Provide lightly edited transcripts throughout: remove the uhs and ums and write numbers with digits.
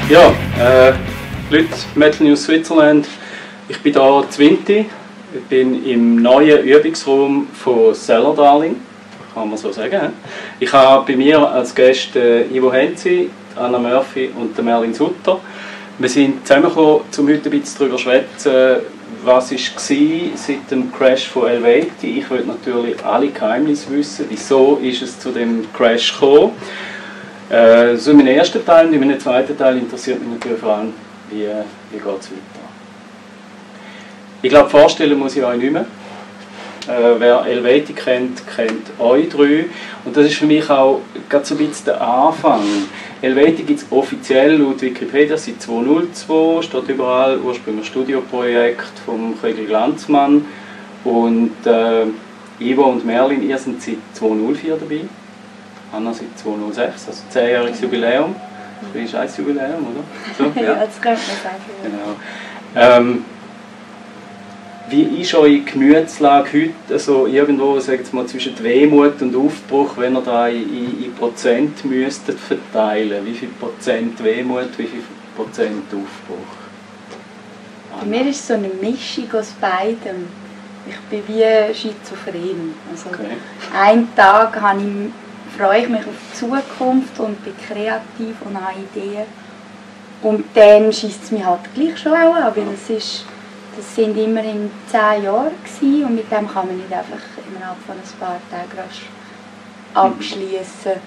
Ja, Leute, Metal News Switzerland. Ich bin hier in Winti. Ich bin im neuen Übungsraum von Cellar Darling, kann man so sagen. Ich habe bei mir als Gäste Ivo Henzi, Anna Murphy und Merlin Sutter. Wir sind zusammengekommen, um heute ein bisschen darüber zu schwätzen, was war seit dem Crash von Helveti. Ich will natürlich alle Geheimnisse wissen, wieso ist es zu dem Crash gekommen. So in meinem ersten Teil und in meinem zweiten Teil interessiert mich natürlich vor allem, wie geht es weiter. Ich glaube, vorstellen muss ich euch nicht mehr. Wer Helveti kennt, kennt euch drei. Und das ist für mich auch gerade so ein bisschen der Anfang. Helveti gibt es offiziell laut Wikipedia seit 2002, steht überall, ursprünglich Studioprojekt vom Kriegl Glanzmann. Und Ivo und Merlin, ihr seid seit 2004 dabei. Anna seit 2006, also 10-jähriges Jubiläum. Das ist ein Jubiläum, oder? So, ja, das könnte man Genau. sagen. Wie ist eure Gemütslage heute, also irgendwo, sagen wir mal, zwischen Wehmut und Aufbruch, wenn ihr da in Prozent müsstet verteilen? Wie viel Prozent Wehmut, wie viel Prozent Aufbruch? Bei mir ist es so eine Mischung aus beidem. Ich bin wie schizophren. Also Okay. einen Tag freue ich mich auf die Zukunft und bin kreativ und habe Ideen. Und dann schießt es mich halt gleich schon auch an, weil das sind immerhin 10 Jahre gewesen, und mit dem kann man nicht einfach innerhalb von ein paar Tagen rasch abschließen.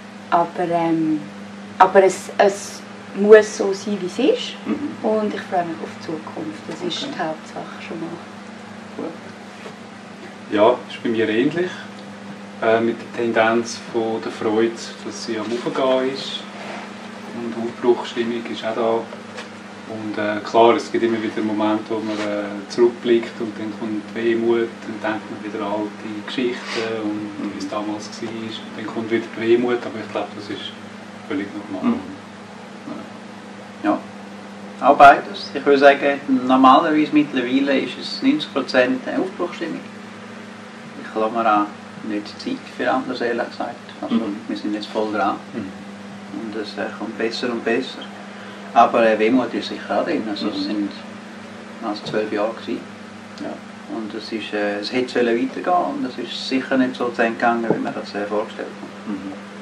Aber es muss so sein, wie es ist, und ich freue mich auf die Zukunft. Das ist die Hauptsache schon mal. Gut. Ja, das ist bei mir ähnlich. Mit der Tendenz von der Freude, dass sie am Aufgehen ist. Und Aufbruchsstimmung ist auch da. Und klar, es gibt immer wieder Momente, wo man zurückblickt und dann kommt Wehmut, dann denkt man wieder an alte Geschichten und wie es damals war. Und dann kommt wieder die Wehmut, aber ich glaube, das ist völlig normal. Ja, auch beides. Ich würde sagen, normalerweise mittlerweile ist es 90% Aufbruchsstimmung. Ich lasse mir auch nicht Zeit für anders, ehrlich gesagt. Also, wir sind jetzt voll dran. Und es kommt besser und besser. Aber Wehmut ist sicher auch drin. Also, es sind 12 Jahre gewesen. Ja. Und es hätte weitergehen und es ist sicher nicht so zu Ende gegangen, wie man das vorgestellt hat.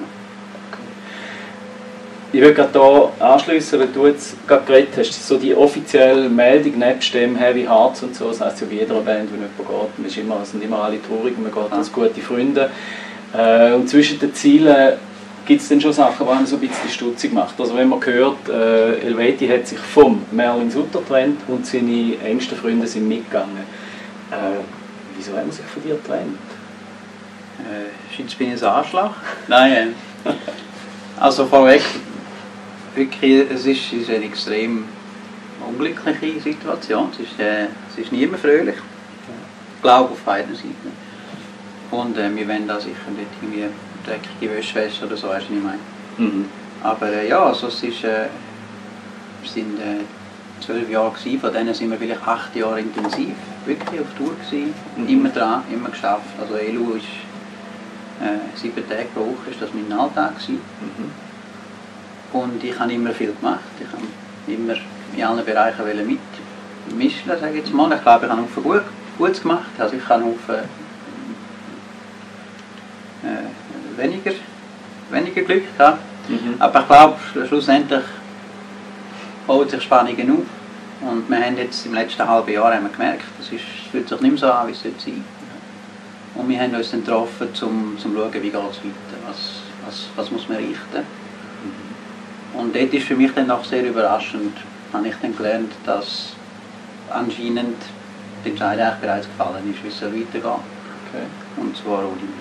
Ich würde gerade hier anschliessen, wenn du jetzt gerade geredet hast, so die offizielle Meldung nebst dem Heavy Hearts und so, das heisst ja bei jeder Band, wenn jemand geht, es sind immer alle traurig und man geht als gute Freunde. Und zwischen den Zielen gibt es dann schon Sachen, die einem so ein bisschen stutzig macht. Also wenn man hört, Helveti hat sich vom Merlin Sutter getrennt und seine engsten Freunde sind mitgegangen. Wieso haben sie sich von dir getrennt? Jetzt bin ich ein Arschloch? Nein. Also vorweg, wirklich, es ist eine extrem unglückliche Situation. Es ist niemand fröhlich. Ich glaube auf beiden Seiten. Und wir wollen da sicher nicht irgendwie dreckige Wäsche waschen oder so, weißt du, was ich meine. Aber ja, also es sind 12 Jahre gewesen, von denen sind wir vielleicht 8 Jahre intensiv, wirklich auf Tour gewesen, immer dran, immer geschafft. Also Elu ist 7 Tage pro Woche ist das mein Alltag gewesen. Und ich habe immer viel gemacht. Ich habe immer in allen Bereichen mitmischen, sage ich jetzt mal. Ich glaube, ich habe viel Gutes gemacht. Also ich habe weniger Glück gehabt. Aber ich glaube, schlussendlich baut sich Spannungen auf. Und wir haben jetzt im letzten halben Jahr gemerkt, es fühlt sich nicht mehr so an, wie es sein sollte. Und wir haben uns dann getroffen, um zu schauen, wie geht es weiter, was muss man richten. Und dort ist für mich dann auch sehr überraschend, habe ich dann gelernt, dass anscheinend die Entscheidung eigentlich bereits gefallen ist, wie es weitergeht. Okay. Und zwar ohne mich.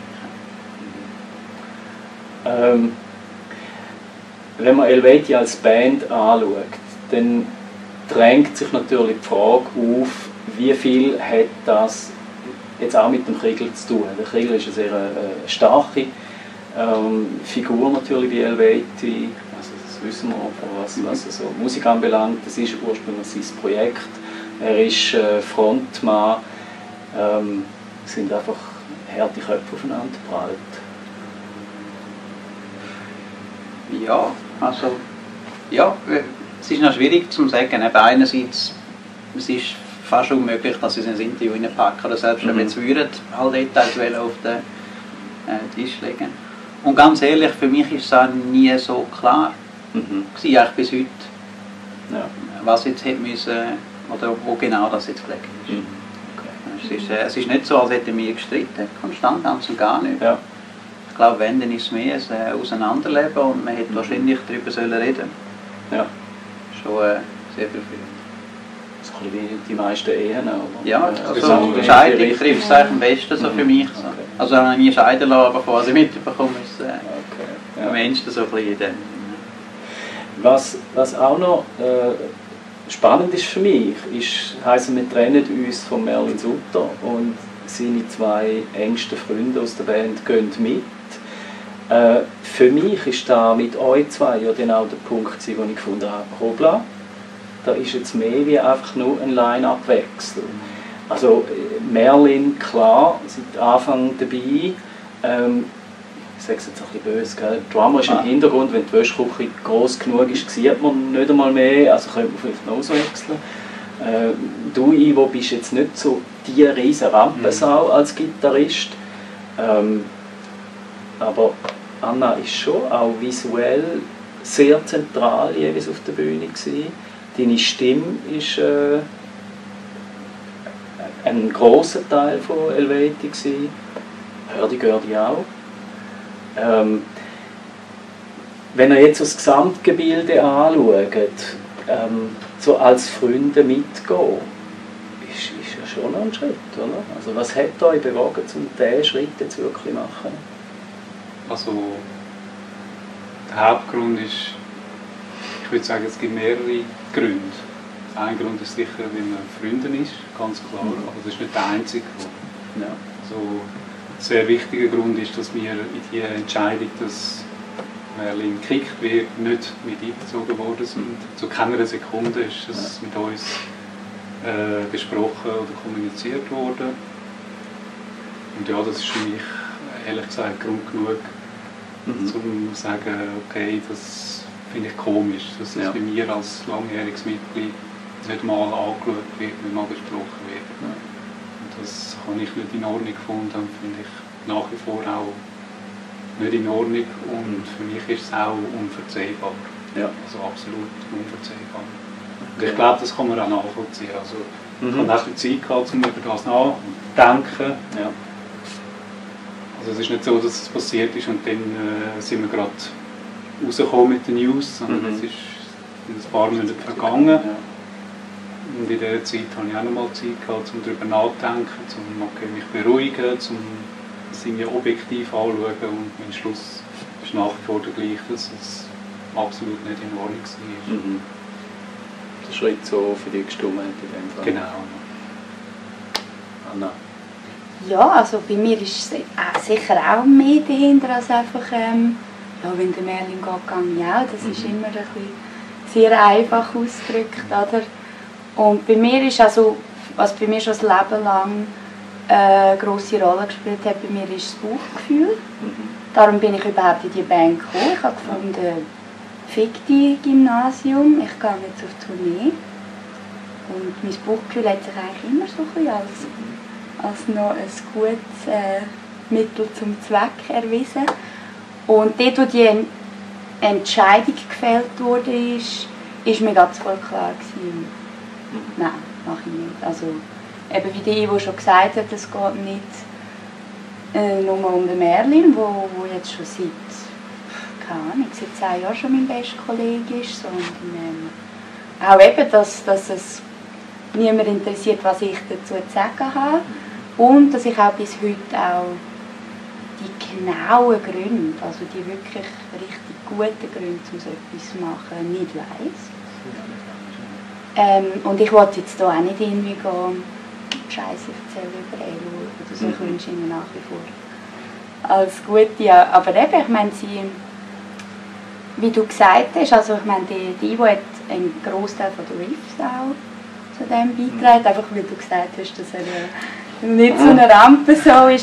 Wenn man Helveti als Band anschaut, dann drängt sich natürlich die Frage auf, wie viel hat das jetzt auch mit dem Kriegl zu tun. Der Kriegl ist eine sehr starke Figur natürlich bei Helveti, also das wissen wir, was so Musik anbelangt. Das ist ursprünglich sein Projekt. Er ist Frontmann. Sind einfach harte Köpfe aufeinander geprallt. Ja, also ja, Es ist noch schwierig zu sagen. Eben einerseits, es ist fast unmöglich, dass sie es ins Interview reinpacken. Oder selbst wenn wir jetzt würden, halt Details auf den Tisch legen. Und ganz ehrlich, für mich ist es auch nie so klar. Gewesen, eigentlich bis heute. Ja. Was jetzt hätte müssen, oder wo genau das jetzt gelegen ist. Okay. Es ist nicht so, als hätten wir gestritten, konstant, ganz und gar nicht. Ja. Ich glaube, wenn, dann ist es mehr ein Auseinanderleben und man hätte wahrscheinlich darüber reden sollen. Ja. Schon sehr viel früher. Das ist ein bisschen wie die meisten Ehen auch. Ja, Also also Scheidung trifft es eigentlich am besten so für mich. So. Okay. Also ich habe nie scheiden lassen, aber von was ich mitbekomme, ist Okay. am Ende so ein bisschen der. Was auch noch spannend ist für mich, heisst, wir trennen uns von Merlin Sutter und seine 2 engsten Freunde aus der Band gehen mit. Für mich ist da mit euch 2 ja dann auch der Punkt, wo ich gefunden habe, hoppla, da ist jetzt mehr wie einfach nur ein Line-Up-Wechsel. Also Merlin, klar, seit Anfang dabei. Ich sage es jetzt ein bisschen böse, gell? Die Drummer ist im Hintergrund, wenn die Wäschküche gross genug ist, sieht man nicht einmal mehr, also könnte man vielleicht noch auswechseln. Du, Ivo, bist jetzt nicht so die riesen Rampensau als Gitarrist, aber Anna ist schon auch visuell sehr zentral jeweils auf der Bühne gewesen. Deine Stimme ist ein grosser Teil von Helveti gewesen. Hördi auch. Wenn ihr jetzt das Gesamtgebilde anschaut, so als Freunde mitgehen, ist ja schon ein Schritt, oder? Also was hat euch bewogen, um diesen Schritt jetzt wirklich zu machen? Also der Hauptgrund ist, ich würde sagen, es gibt mehrere Gründe. Ein Grund ist sicher, weil man Freundin ist, ganz klar, aber das ist nicht der einzige Grund. Ja. Also, ein sehr wichtiger Grund ist, dass wir in die Entscheidung, dass Merlin gekickt wird, nicht mit einbezogen worden sind. Zu keiner Sekunde ist es mit uns besprochen oder kommuniziert worden. Und ja, das ist für mich ehrlich gesagt Grund genug, um zu sagen, okay, das finde ich komisch, dass das bei mir als langjähriges Mitglied nicht mal angeschaut wird, nicht mal besprochen wird. Ja. Und das habe ich nicht in Ordnung gefunden und finde ich nach wie vor auch nicht in Ordnung. Und für mich ist es auch unverzeihbar. Ja. Also absolut unverzeihbar. Und ich glaube, das kann man auch nachvollziehen. Also, ich habe auch die Zeit gehabt, um über das nachzudenken. Ja. Also es ist nicht so, dass es passiert ist und dann sind wir gerade rausgekommen mit den News, sondern es ist ein paar Monate vergangen. Ja. Und in dieser Zeit habe ich auch noch mal Zeit gehabt, um darüber nachzudenken, um mich beruhigen, um das irgendwie objektiv anschauen. Und mein Schluss ist nach wie vor der gleiche, dass es absolut nicht in Ordnung war. Der Schritt so für dich gestimmt in dem Fall. Genau. Anna? Ja, also bei mir ist sicher auch mehr dahinter als einfach, ja, wenn der Merlin geht, gehe ich auch. Das ist immer ein bisschen sehr einfach ausgedrückt, oder? Und bei mir ist also, was bei mir schon das Leben lang eine grosse Rolle gespielt hat, bei mir ist das Bauchgefühl. Darum bin ich überhaupt in die Band gekommen. Ich habe gefunden, fick die Gymnasium, ich gehe jetzt auf Tournee. Und mein Bauchgefühl hat sich eigentlich immer so ein bisschen als noch ein gutes Mittel zum Zweck erwiesen. Und dort, wo die Entscheidung gefällt wurde, ist mir ganz voll klar gewesen, nein, mache ich nicht. Also, eben wie die Ivo schon gesagt hat, es geht nicht nur um den Merlin, wo jetzt schon seit 10 Jahren schon mein bester Kollege ist, sondern auch eben, dass es niemand interessiert, was ich dazu zu sagen habe. Und dass ich auch bis heute auch die genauen Gründe, also die wirklich richtig guten Gründe, um so etwas zu machen, nicht weiss. Und ich wollte jetzt hier auch nicht irgendwie Scheiße erzählen über Elo oder so. Ich wünsche ihnen nach wie vor alles Gute. Ja. Aber eben, ich meine, wie du gesagt hast, also ich meine, die Ivo hat einen Großteil von den Riffs auch zu dem beigetragen, einfach weil du gesagt hast, dass er nicht so eine Rampe so ist.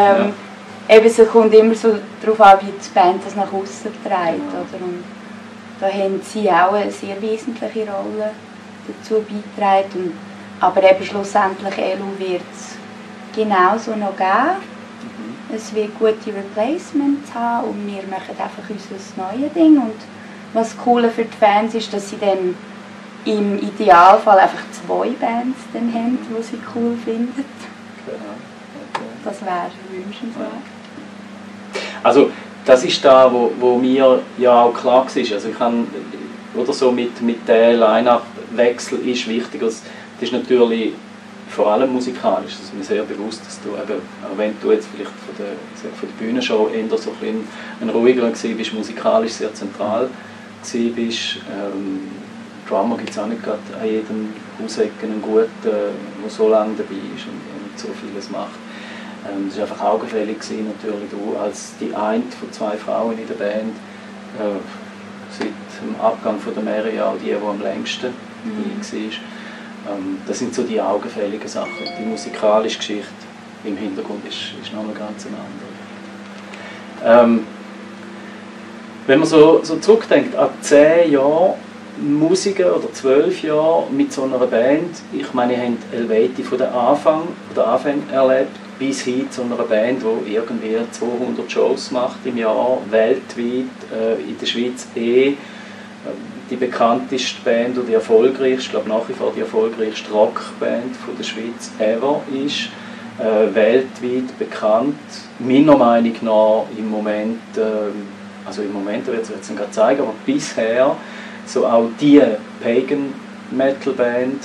Eben, es kommt immer so darauf an, wie die Band das nach außen trägt. Oder? Und da haben sie auch eine sehr wesentliche Rolle dazu beigetragen. Aber eben schlussendlich Elo wird es genauso noch geben. Es wird gute Replacements haben und wir machen einfach unser neues Ding. Und was cool für die Fans ist, dass sie dann im Idealfall einfach 2 Bands dann haben, die sie cool finden. Genau. Okay. Das wäre wünschenswert. Also das ist da, wo mir ja auch klar war. Also ich kann, oder so mit dem Line-Up-Wechsel ist wichtig. Also das ist natürlich vor allem musikalisch. Es ist mir sehr bewusst, dass du eben, auch wenn du jetzt vielleicht von der Bühnenshow eher so ein ruhiger bist, musikalisch sehr zentral bist. Drummer gibt es auch nicht gerade an jedem Hausecken einen guten, der so lange dabei ist und so vieles macht. Es war einfach augenfällig gewesen, natürlich, du als die eine von 2 Frauen in der Band, seit dem Abgang von der Mary auch die am längsten war. Das sind so die augenfälligen Sachen. Die musikalische Geschichte im Hintergrund ist noch eine ganz andere. Wenn man so zurückdenkt, an 10 Jahren Musiker oder 12 Jahre mit so einer Band, ich meine, ihr habt Helveti von der Anfang erlebt, bis hin zu einer Band, die irgendwie 200 Shows macht im Jahr, weltweit, in der Schweiz die bekannteste Band oder die erfolgreichste, ich glaube nach wie vor die erfolgreichste Rockband von der Schweiz ever ist, weltweit bekannt, meiner Meinung nach im Moment, also im Moment wird es gerade zeigen, aber bisher so auch die Pagan Metal Band,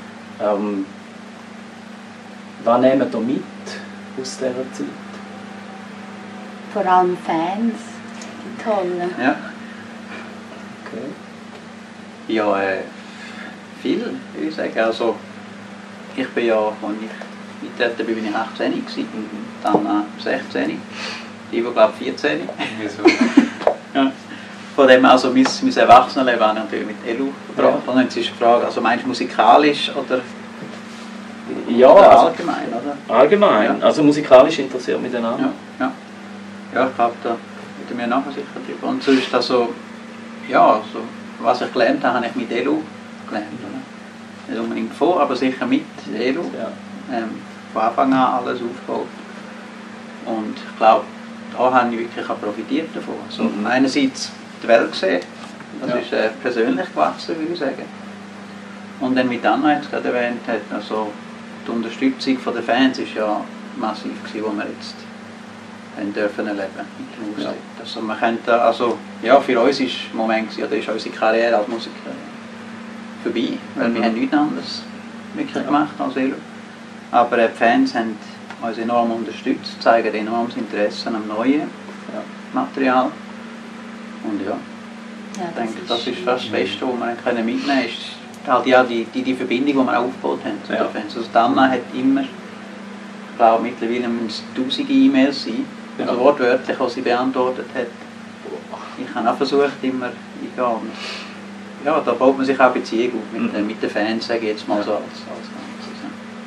was nehmen ihr mit aus dieser Zeit? Vor allem Fans, die tollen. Ja. Okay. Ja, viel, würde ich sagen. Also, ich bin ja, als ich eingetreten bin, ich 18 gewesen, dann 16, die glaube ich 14. Wieso? Ja. Von dem, also mein Erwachsenenleben habe ich natürlich mit Elo verbracht. Ja. Und jetzt ist die Frage, also meinst du musikalisch oder Ja, oder also allgemein, oder? allgemein. Ja. Also musikalisch interessiert mich dann auch. Ja, ich glaube, da würde mir nachher sicher drüber. Und so ist das so, ja, so, was ich gelernt habe, habe ich mit Elo gelernt. Oder? Nicht unbedingt vor, aber sicher mit Elo. Ja. Von Anfang an alles aufgebaut. Und ich glaube, da habe ich wirklich auch profitiert davon. Also einerseits die Welt gesehen, das ist persönlich gewachsen, würde ich sagen. Und dann, wie Anna jetzt gerade erwähnt hat, also die Unterstützung der Fans war ja massiv gewesen, die wir jetzt dürfen erleben mit der Musik. Also man könnte, also ja, für uns war der Moment gewesen, oder ist unsere Karriere als Musiker vorbei, weil wir haben nichts anderes wirklich gemacht als Elo. Aber die Fans haben uns enorm unterstützt, zeigen enormes Interesse am neuen Material. Und ja, ich denke, das ist fast das Beste, was wir mitnehmen können. Ist halt ja die Verbindung, die wir aufgebaut haben zu den Fans. Also Anna hat immer, ich glaube mittlerweile müssen es tausende E-Mails sein, also wortwörtlich, was sie beantwortet hat. Ich habe auch versucht, immer eingehen. Ja, da baut man sich auch Beziehung auf mit den Fans, sage ich jetzt mal so als Ganzes.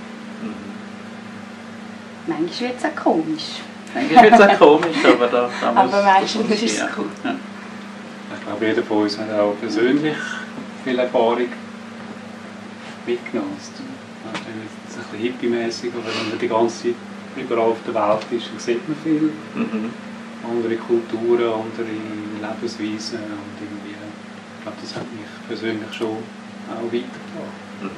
Manchmal wird es auch komisch. Manchmal wird es auch komisch, aber da muss aber meistens ist es ja. gut. Ja. Ich glaube, jeder von uns hat auch persönlich viel Erfahrung mitgenommen. Das ist ein bisschen hippie-mäßig, aber wenn man die ganze Zeit überall auf der Welt ist, dann sieht man viel. Andere Kulturen, andere Lebensweisen und irgendwie, ich glaube, das hat mich persönlich schon auch weitergebracht.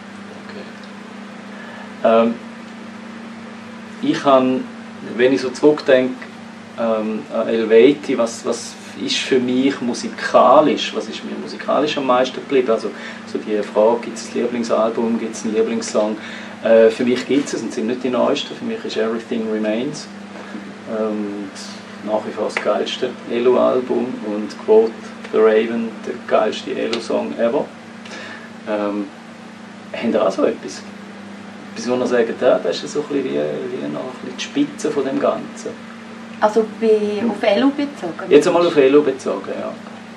Okay. Ich habe, wenn ich so zurückdenke an Helveti, was ist für mich musikalisch, was ist mir musikalisch am meisten geblieben? Also so die Frage, gibt es ein Lieblingsalbum, gibt es einen Lieblingssong? Für mich gibt es sind nicht die neuesten, für mich ist Everything Remains. Nach wie vor das geilste Elo-Album und Quote the Raven, der geilste Elo-Song ever. Haben ihr auch so etwas? Etwas, wo ihr sagt, ja, das ist so ein bisschen wie noch ein bisschen die Spitze von dem Ganzen. Also auf Elo bezogen? Jetzt einmal auf Elo bezogen, ja.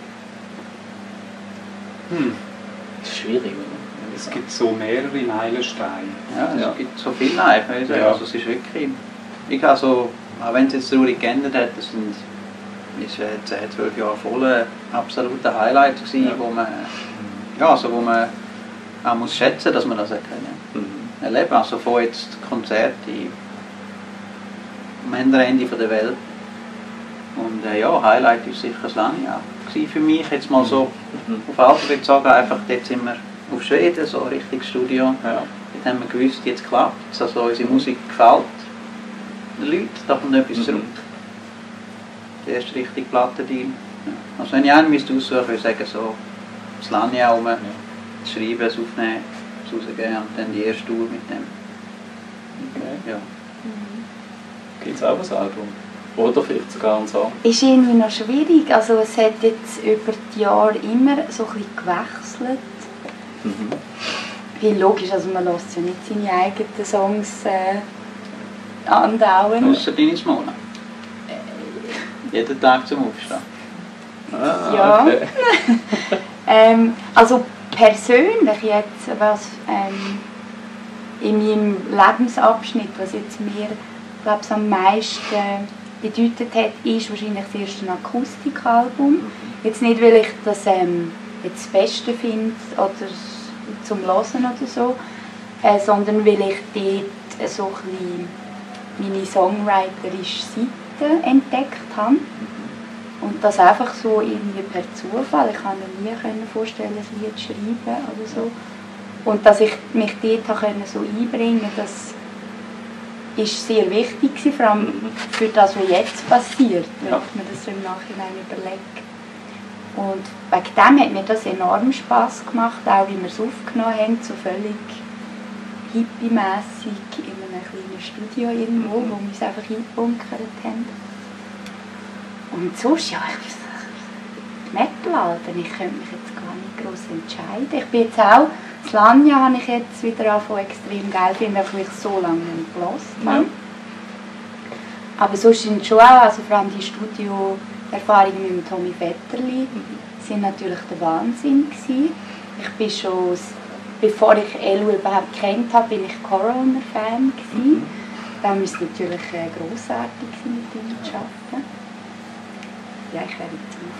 Das ist schwierig, oder? Es gibt so mehrere Meilensteine. Ja, es gibt so viele einfach. Also es ist wirklich, auch wenn es jetzt traurig geändert hat, das sind 10, 12 Jahre voll absolute Highlight gewesen, wo man, ja, also wo man auch muss schätzen, dass man das erleben. Also von jetzt Konzerte am Ende der Welt. Und ja, Highlight ist sicher das Lanja für mich. Jetzt mal so auf Alter würde ich sagen, einfach jetzt sind wir auf Schweden, so richtig Studio. Ja. Jetzt haben wir gewusst, jetzt klappt es. Also unsere Musik gefällt den Leuten, da kommt etwas zurück. Der erste richtige Plattendeal. Also wenn ich einen aussuchen müsste, würde ich sagen, so das Lanja schreiben, es aufnehmen, es rausgeben und dann die erste Tour mit dem. Okay. Ja. Gibt es auch ein Album? Oder vielleicht sogar ein Song? Ist irgendwie noch schwierig. Also es hat jetzt über die Jahre immer so ein bisschen gewechselt. Wie logisch, also man hört ja nicht seine eigenen Songs andauern. Ausser deine Smona. Jeden Tag zum Aufstehen. Ja. Okay. Also persönlich jetzt, was in meinem Lebensabschnitt, was jetzt mir glaube ich, am meisten bedeutet hat, ist wahrscheinlich das erste Akustikalbum. Jetzt nicht, weil ich das jetzt das Beste finde oder zum Hören oder so, sondern weil ich dort so ein bisschen meine songwriterische Seite entdeckt habe. Und das einfach so irgendwie per Zufall. Ich konnte mir nie vorstellen, ein Lied zu schreiben oder so. Und dass ich mich dort so einbringen konnte, das ist sehr wichtig, vor allem für das, was jetzt passiert, wenn man das so im Nachhinein überlegt. Und wegen dem hat mir das enorm Spass gemacht, auch wie wir es aufgenommen haben, so völlig hippie-mässig in einem kleinen Studio irgendwo, wo wir es einfach eingebunkert haben. Und sonst, ja, Metal-Alben, ich könnte mich jetzt gar nicht gross entscheiden. Ich bin jetzt auch, das Lanja habe ich jetzt wieder extrem geil finden, weil ich so lange nicht gehört habe. Aber sonst sind schon auch, also vor allem die Studioerfahrungen mit dem Tommy Vetterli, sind natürlich der Wahnsinn gewesen. Ich bin schon, bevor ich Elu überhaupt kennt habe, bin ich Coroner-Fan gewesen. Dann ist es natürlich grossartig mit ihm zu arbeiten. Ja, ich werde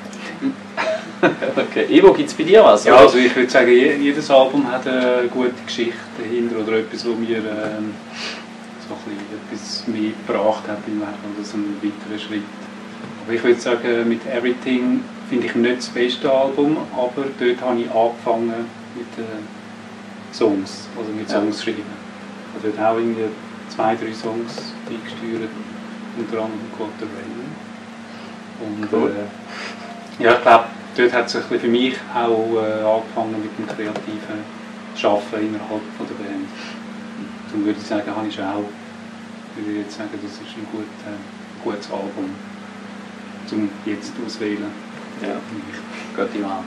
jetzt Okay. Ivo, gibt es bei dir was? Ja, also ich würde sagen, jedes Album hat eine gute Geschichte dahinter oder etwas, was mir so etwas mehr gebracht hat im Leben oder so einen weiteren Schritt. Aber ich würde sagen, mit Everything finde ich nicht das beste Album, aber dort habe ich angefangen mit Songs, also mit Songs schreiben. Also dort auch irgendwie 2, 3 Songs eingesteuert, unter anderem Got the Rain. Und cool. Ja, ich glaube, dort hat es für mich auch angefangen mit dem kreativen Arbeiten innerhalb von der Band. Darum würde ich sagen, habe ich auch, würde ich jetzt sagen, das ist ein gutes Album, zum jetzt auswählen. Ja, gute Wahl.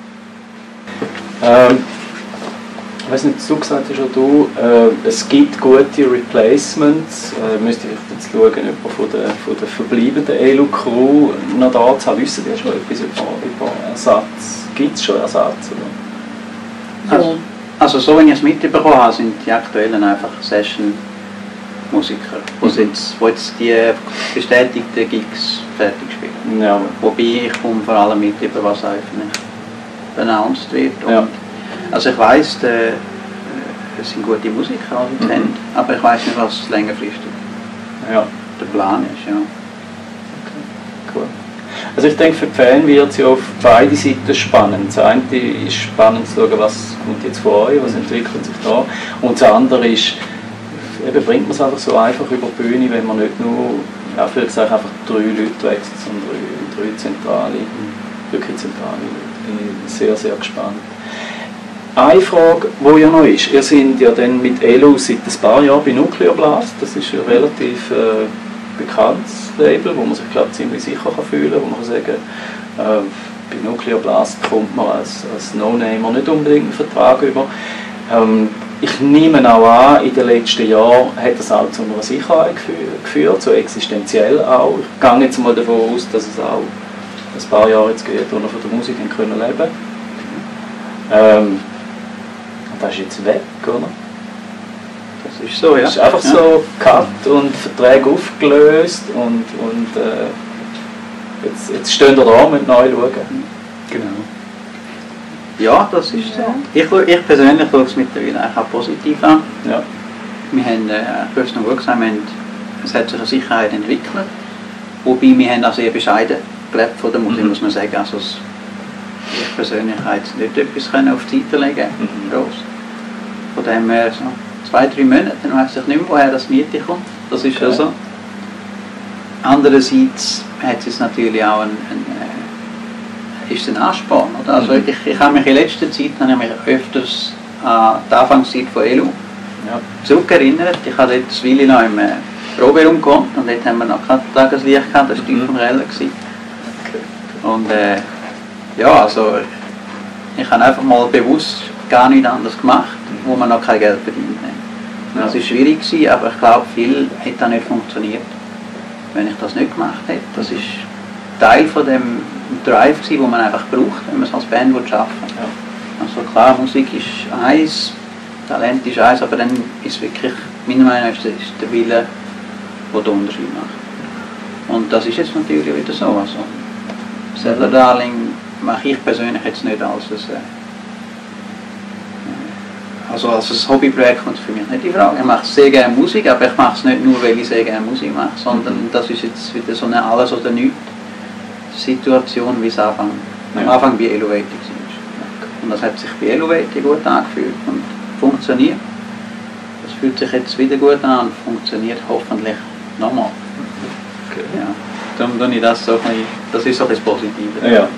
Ich weiß nicht, du gesagt hast oder du, es gibt gute Replacements. Müsste ich jetzt schauen, jemand von der verbleibenden Elu-Crew noch da zu haben. Wissen die schon etwas über Ersatz? Gibt es schon Ersatz? Oder? Ja. Also so, wenn ich es mitbekommen habe, sind die aktuellen einfach Session-Musiker, die jetzt die bestätigten Gigs fertig spielen. Ja. Wobei ich komme vor allem mit, über was öffentlich announced wird. Ja. Also ich weiss, es sind gute Musiker, die wir haben, aber ich weiss nicht, was längerfristig der Plan ist. Ja. Okay. Cool. Also ich denke, für die Fans wird es ja auf beide Seiten spannend. Das eine ist spannend zu schauen, was kommt jetzt von euch, was entwickelt sich da. Und das andere ist, eben bringt man es einfach so einfach über die Bühne, wenn man nicht nur, vielleicht gesagt, einfach 3 Leute wechselt, sondern 3 zentrale, wirklich zentrale Leute. Bin ich sehr, sehr gespannt. Eine Frage, die ja noch ist, ihr seid ja dann mit Elu seit ein paar Jahren bei Nuclear Blast, das ist ein relativ bekanntes Label, wo man sich glaube ziemlich sicher fühlen kann, wo man kann sagen, bei Nuclear Blast kommt man als No-Namer nicht unbedingt einen Vertrag über. Ich nehme auch an, in den letzten Jahren hat das auch zu einer Sicherheit geführt, so existenziell auch. Ich gehe jetzt mal davon aus, dass es auch ein paar Jahre jetzt geht, wo wir von der Musik leben können. Das ist jetzt weg, oder? Das ist so, ja. Das ist einfach so Cut und Verträge aufgelöst und jetzt stehen wir da und müssen neu schauen. Genau. Ja, das ist so. Ich persönlich schaue es mittlerweile eigentlich auch positiv an. Ja. Wir haben, du hast noch gut gesagt, es hat sich eine Sicherheit entwickelt. Wobei wir haben auch sehr bescheiden gelebt von der Musik, muss man sagen. Also ich persönlich habe jetzt nicht etwas auf die Seite legen gross. Von dem her so 2-3 Monate, dann weiss ich nicht mehr, woher das Miete kommt. Das ist ja so. Andererseits hat es natürlich auch ist ein Ansporn. Oder? Also ich habe mich in letzter Zeit öfters an die Anfangszeit von ELU zurückerinnert. Ich habe dort das Weile noch im Proberaum gewohnt und dort haben wir noch kein Tageslicht gehabt, das war tief und reell. Und ja, also ich habe einfach mal bewusst gar nichts anderes gemacht, wo man noch kein Geld verdient hat. Das war schwierig, aber ich glaube, viel hätte auch nicht funktioniert, wenn ich das nicht gemacht hätte. Das ist Teil von dem Drive, den man einfach braucht, wenn man es als Band arbeiten will. Ja. Also klar, Musik ist eins, Talent ist eins, aber dann ist wirklich, meiner Meinung nach, ist der Wille, der den Unterschied macht. Und das ist jetzt natürlich wieder so. Also, Cellar Darling mache ich persönlich jetzt nicht als ein Hobbyprojekt kommt für mich nicht in Frage. Ich mache sehr gerne Musik, aber ich mache es nicht nur, weil ich sehr gerne Musik mache, sondern das ist jetzt wieder so eine Alles- oder Nichts-Situation, wie es am Anfang bei Eluvati war. Und das hat sich bei Eluvati gut angefühlt und funktioniert. Das fühlt sich jetzt wieder gut an und funktioniert hoffentlich nochmal. Okay. Ja. Darum tue ich das so ein bisschen, das ist so ein bisschen positiv. Ja.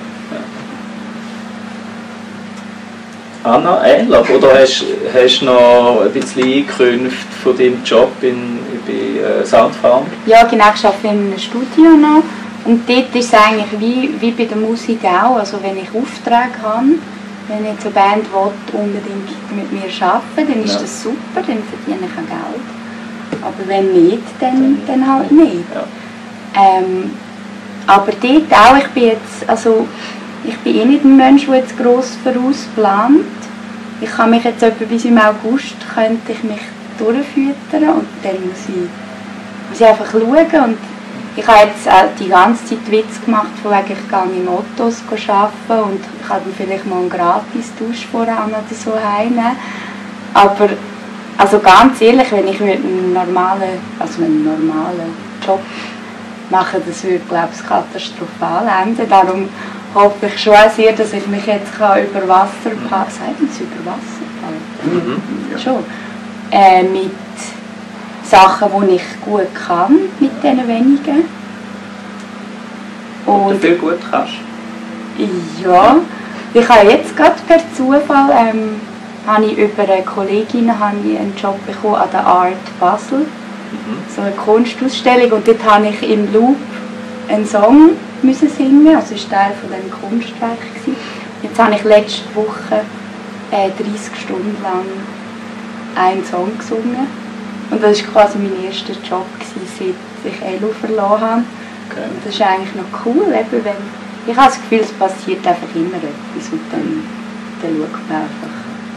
Anna, ähnlich? Oder hast du noch ein bisschen Einkünfte von deinem Job bei Soundfarm? Ja, genau, ich arbeite in einem Studio noch. Und dort ist es eigentlich wie bei der Musik auch. Also wenn ich Aufträge habe, wenn jetzt eine Band will, unbedingt mit mir arbeiten, dann ist das super, dann verdiene ich auch Geld. Aber wenn nicht, dann halt nicht. Ja. Aber dort auch, ich bin eh nicht ein Mensch, der jetzt gross vorausplant. Ich kann mich jetzt etwa bis im August könnte ich mich durchfüttern und dann muss ich einfach schauen. Und ich habe jetzt auch die ganze Zeit Witz gemacht, von wegen ich gehe in Ottos arbeiten und ich kann dann vielleicht mal einen Gratis-Dusch vorher oder so heimnehmen. Aber also ganz ehrlich, wenn ich einen normalen Job mache, das würde, glaube ich, katastrophal enden. Darum hoffe ich schon sehr, dass ich mich jetzt über Wasser packen. Sagen Sie über Wasser packen? Ja. Schon. Mit Sachen, die ich gut kann, mit diesen wenigen. Und du viel gut kannst? Ja. Ich habe jetzt gerade per Zufall habe ich über eine Kollegin einen Job bekommen an der Art Basel. So eine Kunstausstellung. Und dort habe ich im Loop einen Song müssen singen, also das war Teil von diesem Kunstwerk. Jetzt habe ich letzte Woche 30 Stunden lang einen Song gesungen. Und das war quasi mein erster Job, seit ich ELU verloren habe. Okay. Und das ist eigentlich noch cool, eben, wenn ich habe das Gefühl, es passiert einfach immer etwas und dann schaut man einfach.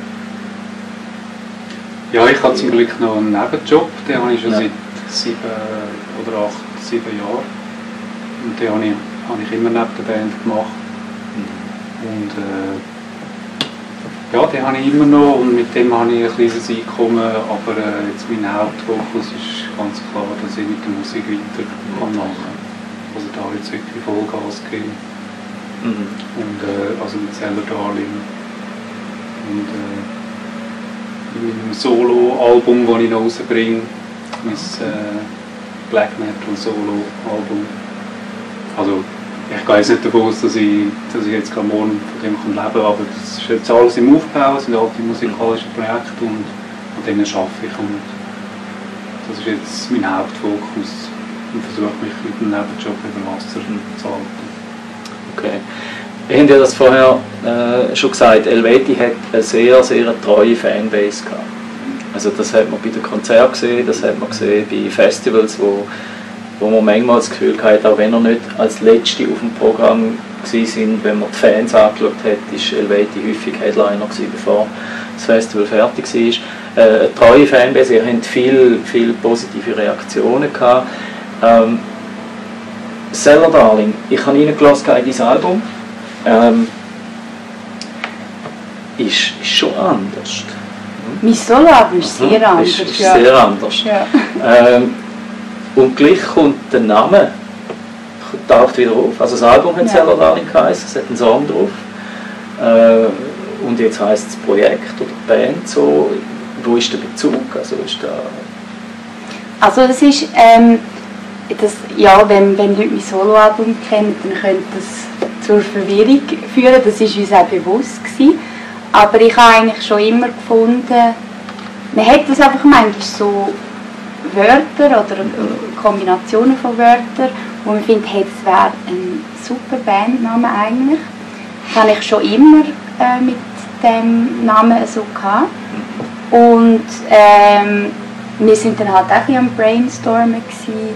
Ja, ich habe zum Glück noch einen Nebenjob, den habe ich schon seit 7 Jahren. Und den habe ich immer neben der Band gemacht. Und ja, den habe ich immer noch und mit dem habe ich ein kleines Einkommen, aber jetzt mein Hauptfokus ist ganz klar, dass ich mit der Musik weiter machen kann. Also da jetzt wirklich Vollgas geben. Und also mit Cellar Darling. Und in meinem Solo-Album, das ich noch rausbringe, mein Black Metal Solo-Album. Also ich gehe jetzt nicht davon aus, dass ich jetzt gerade morgen von dem leben kann, aber das ist jetzt alles im Aufbau, es sind alle die musikalischen Projekte und an denen arbeite ich. Und das ist jetzt mein Hauptfokus und versuche mich mit dem Nebenjob über Wasser zu halten. Okay. Ich habe ja das vorher schon gesagt, Eluvati hat eine sehr, sehr treue Fanbase gehabt. Also das hat man bei den Konzerten gesehen, das hat man gesehen bei Festivals, wo man manchmal das Gefühl hatte, auch wenn er nicht als Letzte auf dem Programm war, wenn man die Fans angeschaut hat, war Eluvati häufig Headliner gewesen, bevor das Festival fertig war. Eine treue Fanbase, ihr habt viele positive Reaktionen gehabt. Cellar Darling, ich habe reingelassen in dein Album. ist schon anders. Mein Soloalbum ist sehr anders. Ist sehr anders. Ja. Und gleich kommt der Name, taucht wieder auf. Also das Album hat Cellar Darling geheißen, es hat einen Song drauf. Und jetzt heisst es Projekt oder Band so. Wo ist der Bezug? Also das ist, wenn Leute mein Soloalbum kennen, dann könnte das zur Verwirrung führen. Das war uns auch bewusst gewesen. Aber ich habe eigentlich schon immer gefunden, man hat das einfach manchmal so Wörter oder Kombinationen von Wörtern, wo man findet, hey, das wäre ein super Bandname eigentlich. Das habe ich schon immer mit dem Namen so gehabt. Und wir sind dann halt auch ein bisschen am Brainstormen gewesen,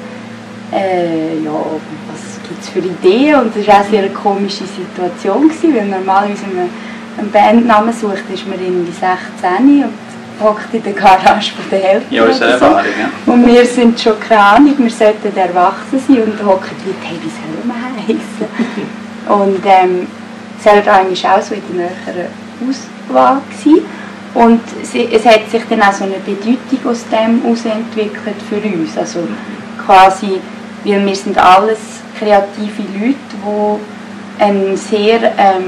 was gibt es für Ideen, und das war auch eine sehr komische Situation gewesen, weil normalerweise, wenn man einen Bandnamen sucht, ist man irgendwie 16 und hockt in der Garage von der Hälfte. Ja, ist eine Erfahrung, ja. Und wir sind schon, keine Ahnung, wir sollten erwachsen sein und hocken die Leute, hey, wie soll man heissen? Und Cellar Darling war auch so in der näheren Auswahl gewesen. Und es hat sich dann auch so eine Bedeutung aus dem heraus entwickelt für uns. Also quasi, weil wir sind alles kreative Leute, die einen sehr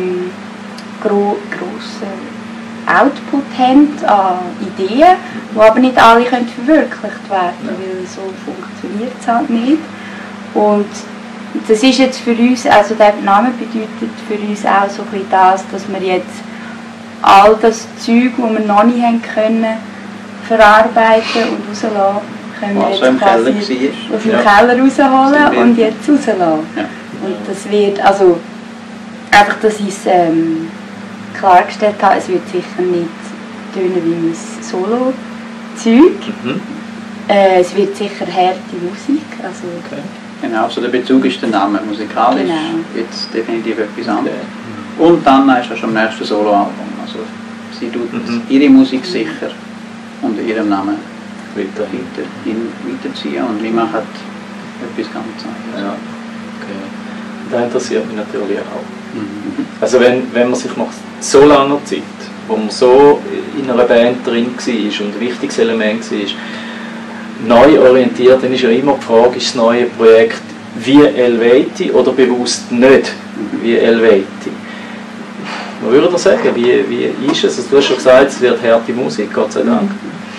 grossen Output haben an Ideen, die aber nicht alle verwirklicht werden können, weil so funktioniert es halt nicht. Und das ist jetzt für uns, also der Name bedeutet für uns auch so ein bisschen das, dass wir jetzt all das Zeug, das wir noch nicht haben können, verarbeiten und rauslassen, können wir jetzt quasi aus dem Keller rausholen und jetzt rauslassen. Ja. Und das wird, also einfach, dass ich es klargestellt habe, es wird sicher nicht tönen wie mein Solo-Zeug. Es wird sicher harte Musik. Also genau, also der Bezug ist der Name. Musikalisch wird es definitiv etwas anderes. Und dann ist er schon am nächsten Soloalbum. Also sie tut ihre Musik sicher unter ihrem Namen weiterziehen, und wir machen etwas ganz anderes. Ja. Okay. Das interessiert mich natürlich auch. Also wenn man sich nach so langer Zeit, wo man so in einer Band drin war und ein wichtiges Element war, neu orientiert, dann ist ja immer die Frage, ist das neue Projekt wie Helveti oder bewusst nicht wie Helveti? Was würde ich sagen? Wie ist es? Also, du hast schon gesagt, es wird harte Musik, Gott sei Dank.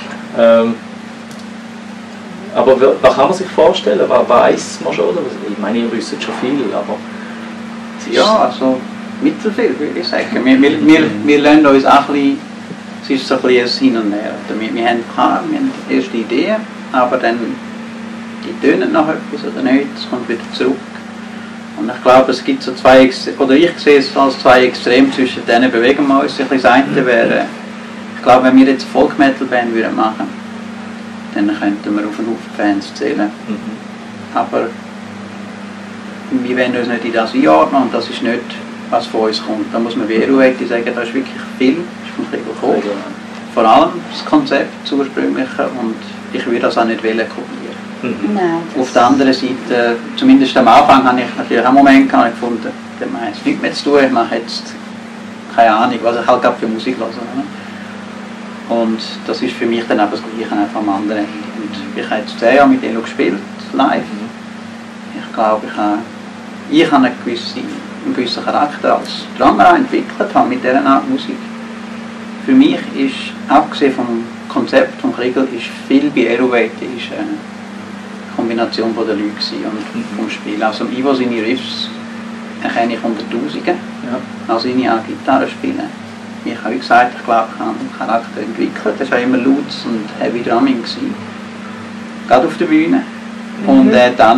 Aber was kann man sich vorstellen? Was weiss man schon? Ich meine, ihr wisst schon viel, aber... Ja, also mittelfiel, würde ich sagen. Wir lernen uns auch ein bisschen, es ist so ein bisschen ein Hin und Her. Wir haben erste Ideen, aber dann die tönen noch etwas oder nicht, es kommt wieder zurück. Und ich glaube, es gibt so ich sehe es als zwei Extreme, zwischen denen bewegen wir uns. Ein bisschen das eine wäre, ich glaube, wenn wir jetzt eine Folk-Metal-Band würden machen, dann könnten wir auf einen Haufen Fans zählen. Aber wir wollen uns nicht in das einordnen, und das ist nicht, was von uns kommt. Da muss man wie Helveti sagen, da ist wirklich viel, ist vom Krieg gekommen. Vor allem das Konzept, das ursprüngliche, und ich würde das auch nicht kopieren. Nein, auf der anderen Seite, zumindest am Anfang, habe ich natürlich auch einen Moment gefunden, der hat jetzt nichts mehr zu tun, ich mache jetzt keine Ahnung, was ich halt gerade für Musik höre. Und das ist für mich dann eben das Gleiche am anderen Ende. Und ich habe jetzt 10 Jahre mit Elo gespielt, live. Ich glaube, ich habe einen gewissen Charakter als Drummer entwickelt, habe mit dieser Art Musik. Für mich ist, abgesehen vom Konzept vom Kriegel, ist viel bei Helveti eine Kombination von den Leuten und vom Spiel. Also Ivo, seine Riffs erkenne ich unter Tausenden, als ich auch Gitarre spiele. Ich habe, wie gesagt, ich glaube, ich habe einen Charakter entwickelt. Das war immer laut und heavy drumming gewesen. Gerade auf der Bühne. Und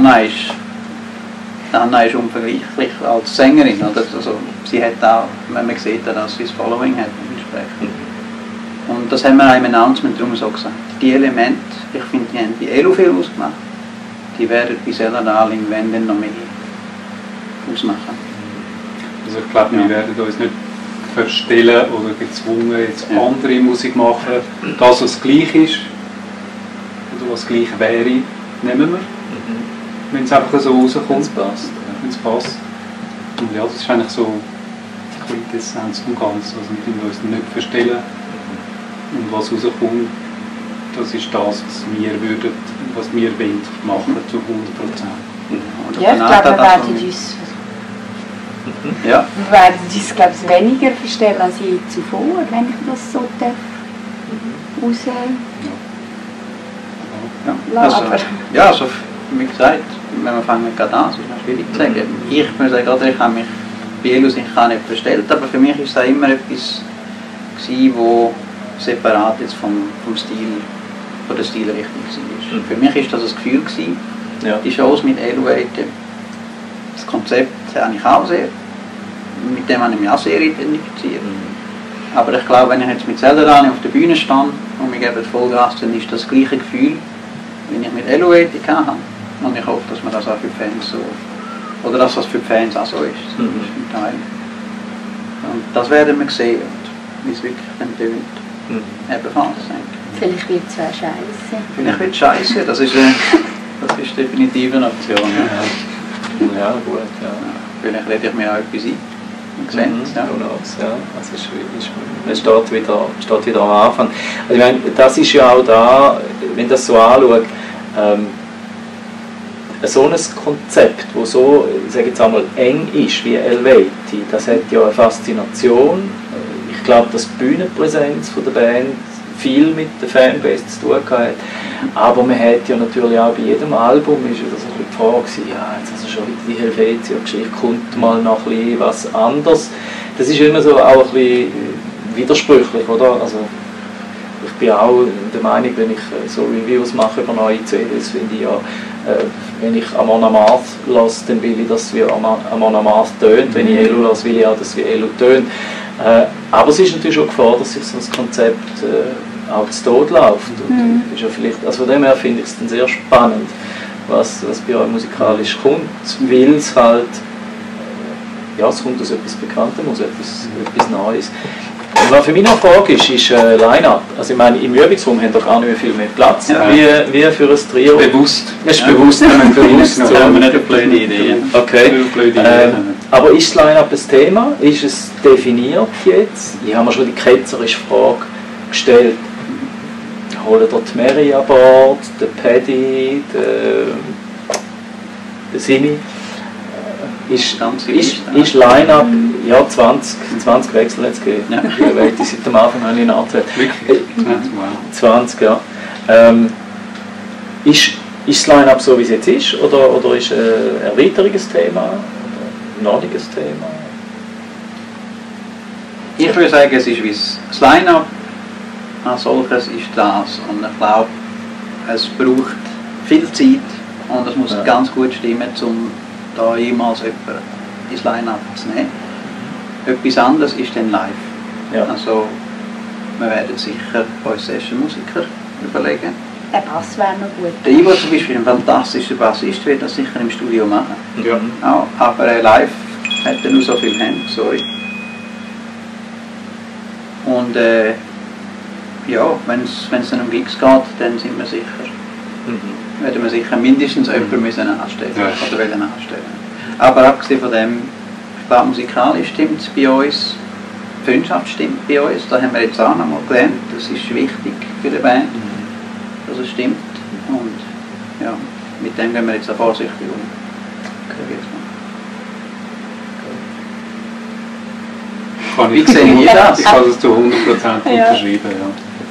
Anna ist unvergleichlich als Sängerin. Oder? Also, sie hat auch, wenn man sieht, dass sie das Following hat, entsprechend. Und das haben wir auch im Announcement darum so gesagt. Die Elemente, ich finde, die haben die Elo viel ausgemacht. Die werden bei Cellar Darling, wenn dann noch mehr ausmachen. Also ich glaube, wir werden uns nicht verstellen oder gezwungen, jetzt andere Musik machen. Das, was gleich ist, oder was gleich wäre, nehmen wir. Wenn es einfach so rauskommt, wenn es passt. Und ja, das ist eigentlich so Quintessenz vom Ganzen. Also wir können uns nicht verstellen. Und was rauskommt, das ist das, was wir wollen machen zu 100%. Ja, ich glaube, wir werden uns, Ja. wir werden uns glaube ich, weniger verstellen als je zuvor, wenn ich das so raus... Also, wie gesagt, wenn wir fangen gerade an, ist es schwierig zu sagen. Ich muss sagen, ich habe mich bei Elo sicher nicht verstellt, aber für mich war es auch immer etwas, wo separat jetzt vom Stil, von der Stilrichtung war. Für mich war das ein Gefühl gewesen, die Shows mit Elevate. Das Konzept habe ich auch sehr, mit dem habe ich mich auch sehr identifiziert. Aber ich glaube, wenn ich jetzt mit Zelda auf der Bühne stand und wir geben Vollgas, dann ist das gleiche Gefühl, wie ich mit Elevate hatte. Und ich hoffe, dass man das auch für die Fans so, oder dass das für die Fans auch so ist. Das ist ein Teil. Und das werden wir sehen, wie es wirklich dann tönt. Ebenfalls, denke ich. Vielleicht wird es auch scheiße. Vielleicht wird es scheiße, das ist definitiv eine Option. Ja, gut, ja. Vielleicht rede ich mir auch etwas ein. Ja. Also es steht wieder am Anfang. Also ich meine, das ist ja auch da, wenn das so anschaut, so ein Konzept, das so, ich sage jetzt einmal, eng ist wie Helveti, das hat ja eine Faszination. Ich glaube, dass die Bühnenpräsenz von der Band viel mit der Fanbase zu tun hat. Aber man hat ja natürlich auch bei jedem Album ist ja das ein bisschen die Frage, ja, jetzt also schon wieder die Helvetia-Geschichte, kommt mal noch ein bisschen was anderes. Das ist immer so auch ein bisschen widersprüchlich, oder? Also, ich bin auch der Meinung, wenn ich so Reviews mache über neue CDs, finde ich ja, wenn ich Amon Amarth lasse, dann will ich, dass wie Amon Amarth tönt. Wenn ich Elo lasse, will ich auch, dass wie Elo tönt. Aber es ist natürlich schon Gefahr, dass sich so ein Konzept auch zu Tod läuft. Und ist ja vielleicht, also von dem her finde ich es dann sehr spannend, was bei euch musikalisch kommt, weil es halt, ja, es kommt aus etwas Bekanntem, aus etwas Neues. Und was für mich noch eine Frage ist Line-Up. Also ich meine, im Übungsraum haben wir gar nicht mehr viel mehr Platz, wie für ein Trio. Bewusst. Das ist bewusst, bewusst. Da haben wir nicht eine blöde Idee. Okay. Aber ist das Line-Up ein Thema? Ist es definiert jetzt? Ich habe mir schon die ketzerische Frage gestellt. Holen da die Mary an Bord, der Paddy, der Simi? Ist Line-Up, ja, 20 Wechsel jetzt gegeben. Ja. Ich seit dem Anfang habe ich nachgezählt. 20, ja. Ist das Line-Up so, wie es jetzt ist, oder ist ein erweitertes Thema, ein nordisches Thema? Ich würde sagen, es ist wie das Line-Up als solches ist das. Und ich glaube, es braucht viel Zeit und es muss ganz gut stimmen, um da jemals jemanden ins Line-Up zu nehmen. Etwas anderes ist dann live. Ja. Also, wir werden sicher uns Session-Musiker überlegen. Der Bass wäre noch gut. Der Ivo zum Beispiel, ein fantastischer Bassist, wird das sicher im Studio machen. Ja. Auch, aber live hat er nur so viel Hände, sorry. Und ja, wenn es dann um Gigs geht, dann sind wir sicher. Werden wir sicher mindestens jemanden müssen anstellen oder wollen anstellen. Aber abgesehen von dem, ich glaube, musikalisch stimmt es bei uns, die Freundschaft stimmt bei uns, da haben wir jetzt auch noch mal gelernt, das ist wichtig für die Band, dass es stimmt. Und ja, mit dem gehen wir jetzt auch vorsichtig um. Wie sehe ich das? Ich kann das zu 100% unterschreiben, ja.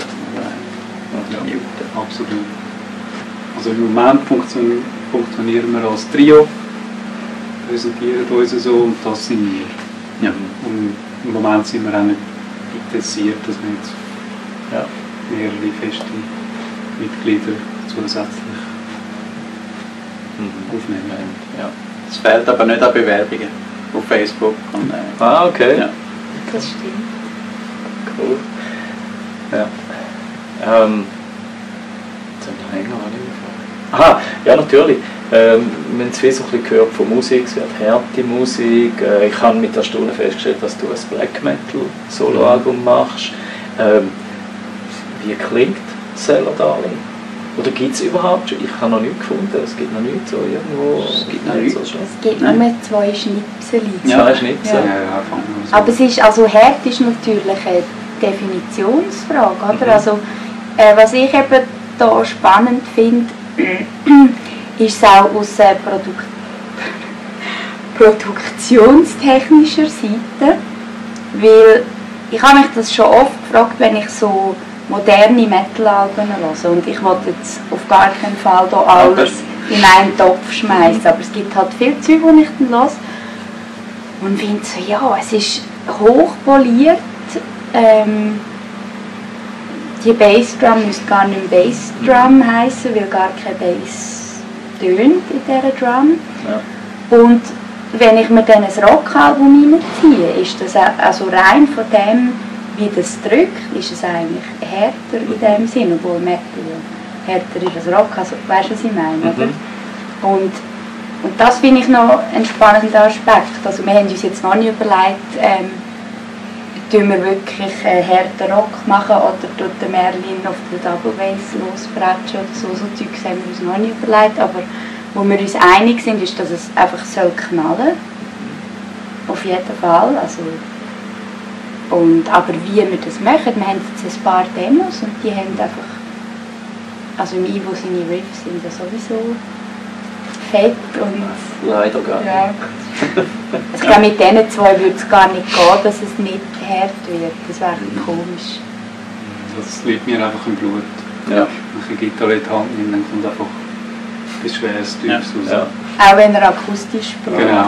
Absolut. Also im Moment funktionieren wir als Trio, präsentieren uns so und das sind wir. Ja. Und im Moment sind wir auch nicht interessiert, dass wir jetzt mehrere feste Mitglieder zusätzlich aufnehmen. Ja. Es fehlt aber nicht an Bewerbungen auf Facebook. Und, okay. Ja. Das stimmt. Cool. Ja. Aha, ja natürlich. Wir haben viel so ein bisschen gehört von Musik, es wird harte Musik. Ich habe mit der Stunde festgestellt, dass du ein Black Metal Soloalbum machst. Wie klingt Cellar Darling? Oder gibt es überhaupt schon? Ich habe noch nichts gefunden. Es gibt noch nichts so irgendwo. Es gibt noch nichts. So schon. Es gibt nur 2 Schnipsel. Zwei Schnipsel. Ja. Aber es ist, also Herd ist natürlich eine Definitionsfrage, oder? Also, was ich eben da spannend finde, ist es auch aus produktionstechnischer Seite, weil ich habe mich das schon oft gefragt, wenn ich so moderne Metal-Alben höre, und ich wollte jetzt auf gar keinen Fall da alles in einen Topf schmeißen, aber es gibt halt viel Zeug, die ich dann höre und finde so, ja, es ist hochpoliert, die Bassdrum müsste gar nicht mehr Bassdrum heißen, weil gar kein Bass tönt in dieser Drum. Ja. Und wenn ich mir dann ein Rockalbum reinziehe, ist das also rein von dem, wie das drückt, ist es eigentlich härter in dem Sinn, obwohl Metal härter ist als Rock, also weißt du, was ich meine, oder? Und das finde ich noch ein spannender Aspekt. Also wir haben uns jetzt noch nicht überlegt, tun wir wirklich härter Rock machen oder tut der Merlin auf den Double Bass losbretschen oder so. So Zeugs haben wir uns noch nicht überlegt, aber wo wir uns einig sind, ist, dass es einfach soll knallen. Auf jeden Fall. Also, aber wie wir das machen, wir haben jetzt ein paar Demos und die haben einfach, also im Ivo seine Riffs sind ja sowieso fett und... Leider gar nicht. Ja. Also ich glaube, mit diesen 2 würde es gar nicht gehen, dass es nicht hart wird. Das wäre komisch. Das liegt mir einfach im Blut. Ja. Wenn ich eine Gitarre in die Hand nehme, dann kommt einfach etwas schweres Typs raus. Ja. Auch wenn er akustisch spielt. Genau.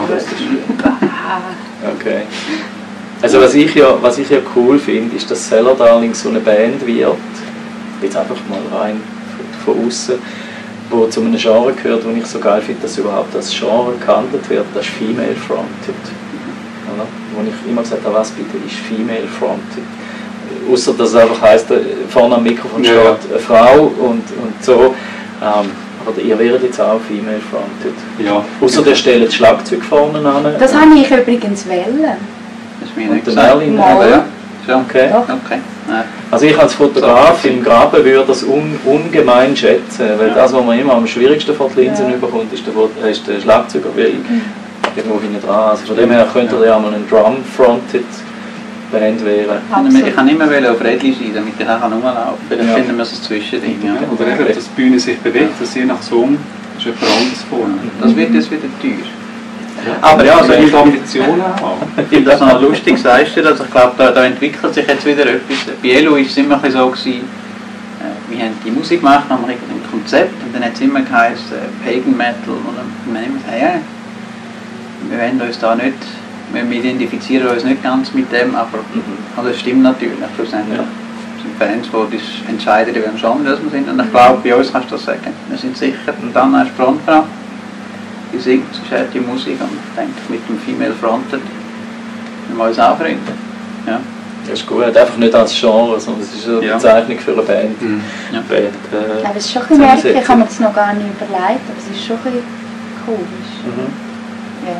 Okay. Also was ich ja cool finde, ist, dass Cellar Darling so eine Band wird, jetzt einfach mal rein von außen, wo zu einem Genre gehört, wo ich so geil finde, dass überhaupt das Genre gehandelt wird, das ist Female Fronted. Oder? Wo ich immer gesagt habe, was bitte ist Female Fronted? Außer dass es einfach heisst, vorne am Mikrofon steht eine Frau und so. Aber ihr werdet jetzt auch Female Fronted. Ja. Außer der stellt das Schlagzeug vorne an. Das habe ich übrigens wollen. Das ist mir Und nicht der gesagt. Merlin. Mal. Ja. Schon. Okay. Doch. Okay. Nein. Also ich als Fotograf im Graben würde das ungemein schätzen, weil das, was man immer am schwierigsten vor die Linsen überkommt, ist der Schlagzeuger, weil irgendwo hinten dran. Also von dem her könnte ihr ja mal eine Drum-Fronted Band wären. Ich kann immer auf Rädchen sein, damit ich auch rumlaufen kann. Vielleicht finden wir so ein Zwischending. Ja. Oder eben, dass die Bühne sich bewegt, dass je nach Song ist jemand anderes vorne. Das wird jetzt wieder teuer. Ja. Aber ja, also ich ich Ambitionen haben. finde das noch lustig, sagst du. Also ich glaube, da entwickelt sich jetzt wieder etwas. Bei Elo war es immer so, gewesen, wir haben die Musik gemacht, haben wir ein Konzept und dann hat es immer geheißen, Pagan Metal. Und wir haben immer gesagt, ja, wir wollen uns da nicht, wir identifizieren uns nicht ganz mit dem, aber also das stimmt natürlich. Schlussendlich sind Bands, die das entscheiden, wie Genre das wir sind. Und ich glaube, bei uns kannst du das sagen. Wir sind sicher, und dann als Frontfrau, die singt, sie schreibt die Musik und ich denke, mit dem Female Fronted müssen wir uns auch freuen. Ja. Das ist gut, einfach nicht als Genre, sondern es ist eine Bezeichnung für eine Band. Ja. Aber es ist schon ein bisschen merkwürdig, ich habe mir das noch gar nicht überlegt, aber es ist schon ein bisschen komisch. Ja.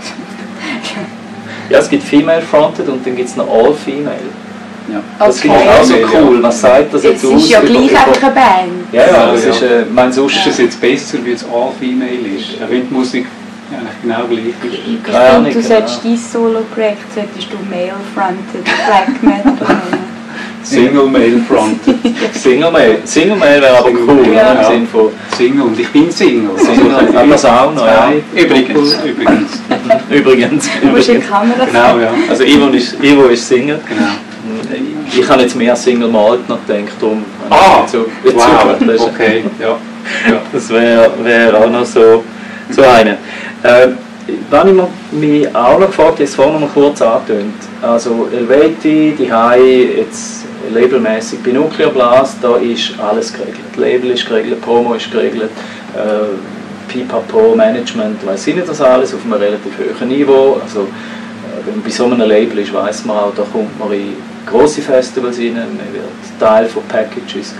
Ja, es gibt Female Fronted und dann gibt es noch All Female. Ja. Das finde ich auch so Female, cool. Was sagt das jetzt Es aus? ist ja gleich einfach eine Band. Ja, es ist, mein sonst Ist es jetzt besser, wie es All-Female ist? Auch wenn die Musik eigentlich genau gleich ist. Ich finde, du solltest dein Solo-Projekt solltest du Male-Fronted Black Metal nennen. Single Male Fronted. Single Male wäre aber cool, Ja. im Sinne von Single, und ich bin Single. Single, das auch noch, ja. Übrigens. Übrigens. Du musst in die Kamera Genau, ja. Also Ivo ist Single. Genau. Ich habe jetzt mehr Single Malt noch gedacht, darum Wow, okay, ja. Das wäre auch noch so eine. Wenn ich mich auch noch gefragt habe, ist vorhin noch mal kurz angetönt. Also Helveti, die Hai, jetzt labelmäßig bei Nuclear Blast, da ist alles geregelt. Label ist geregelt, Promo ist geregelt, Pipapo, Management, weiss ich nicht, das alles auf einem relativ hohen Niveau. Also wenn man bei so einem Label ist, weiss man auch, da kommt man in grosse Festivals rein, man wird Teil von Packages.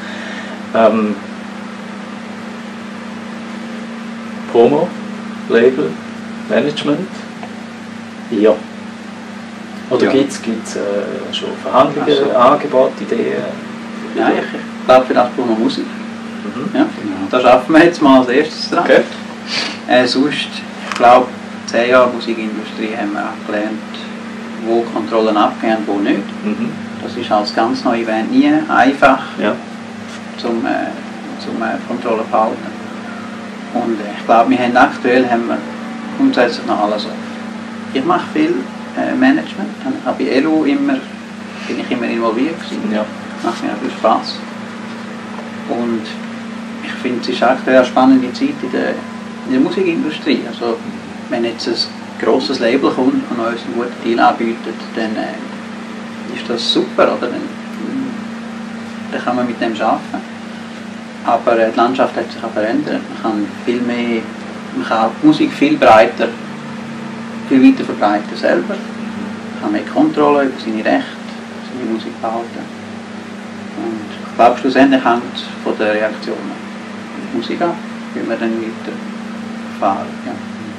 Promo, Label, Management, ja. Oder Ja. gibt es schon Verhandlungen, Angebote, Ideen? Ja, ich glaube, für das brauchen wir Musik. Ja, da schaffen wir jetzt mal als erstes dran. Okay. Sonst, ich glaube, 10 Jahre Musikindustrie haben wir auch gelernt, wo Kontrollen abgehen und wo nicht. Mhm. Das ist als ganz neue Band nie einfach Ja. zum Kontrollen zu behalten. Und ich glaube, aktuell haben wir grundsätzlich noch alles offen. Ich mache viel Management, ich habe bei ELU bin ich immer involviert gewesen. Ja. Macht mir auch viel Spaß. Und ich finde, es ist aktuell eine spannende Zeit in der Musikindustrie. Also, wenn jetzt ein grosses Label kommt und uns einen guten Deal anbietet, dann ist das super, oder? Dann kann man mit dem arbeiten. Aber die Landschaft hat sich auch verändert. Man kann die Musik viel breiter, viel weiter verbreiten selber. Man kann mehr Kontrolle über seine Rechte, seine Musik behalten. Und ich glaube, schlussendlich hängt es von den Reaktionen auf die Musik ab, wie wir dann weiter fahren. Ja.